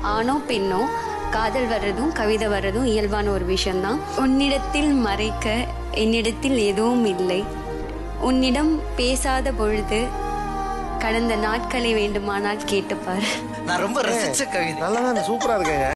ஆணோ பெண்ணோ காதல் வர்றதும் கவிதை வர்றதும் இயல்பான ஒரு விஷயம்தான். உன்னிடத்தில் மறைக்க என்னிடத்தில் எதுவும் இல்லை, உன்னிடம் பேசாத பொழுது கடந்த நாட்களை வேண்டுமானால் கேட்டுப்பார். நான் ரொம்ப ரசிச்ச கவிதை. நல்லா தான், சூப்பரா இருக்கேங்க.